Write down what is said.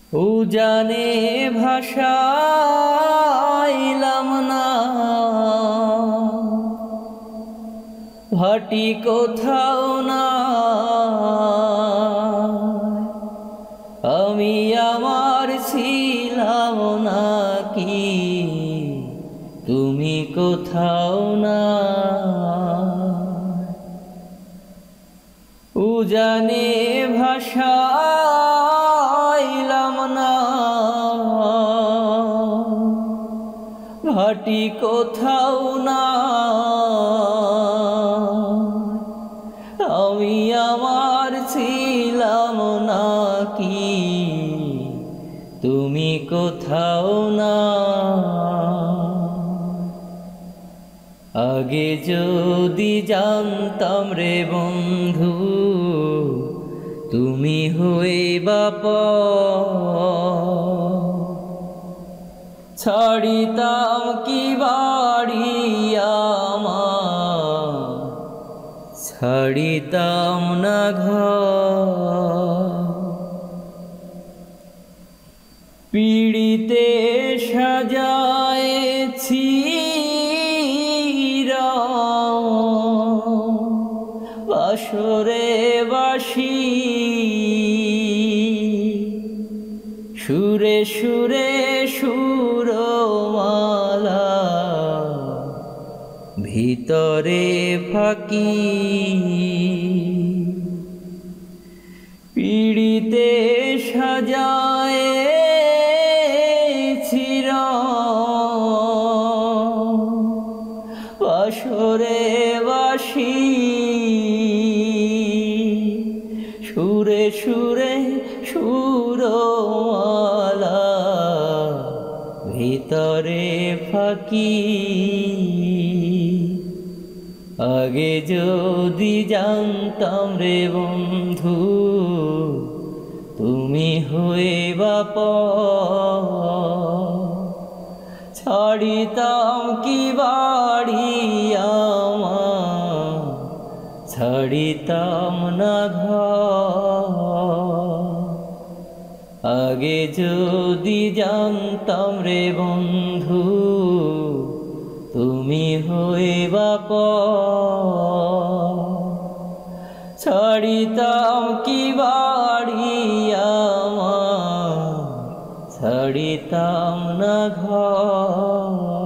উজানে ভাষাইলাম না, ভাটি কোথাও না। আমি আমার ছিলাম না কি, তুমি কোথাও না। উজানে ভাষাইলাম না, ভাটি কোথাও না। আমি আমার ছিলাম না কি, তুমি কোথাও না। আগে যদি জানতাম রে বন্ধু, তুমি হইবা পর, ছাড়িতাম কি বাড়ি আমার, ছাড়িতাম না ঘর। পিড়িতে সাজায়েছি বাসরে বাসি, সুরে সুরে সুরমালা, ভিতরে ফাঁকি। পিড়িতে সাজায়েছি বাসরে বাসি, সুরে সুরে সুরমালা, ভিতরে ফাঁকি। আগে যদি জানতাম রে বন্ধু, তুমি হইবা পর, ছাড়িতাম কি বাড়ি আমার, ছাড়িতাম না ঘর। আগে যদি জানতাম রে বন্ধু, তুমি হইবা পর, ছাড়িতাম কি বাড়ি আমার, ছাড়িতাম না ঘর।